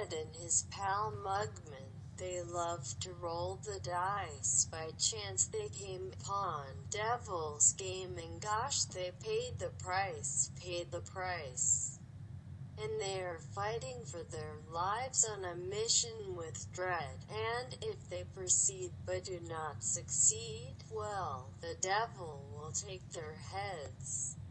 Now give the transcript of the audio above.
Cuphead and his pal Mugman. They loved to roll the dice. By chance they came upon Devil's Game, and gosh, they paid the price. And they're fighting for their lives on a mission with dread, and if they proceed but do not succeed, well, the devil will take their heads.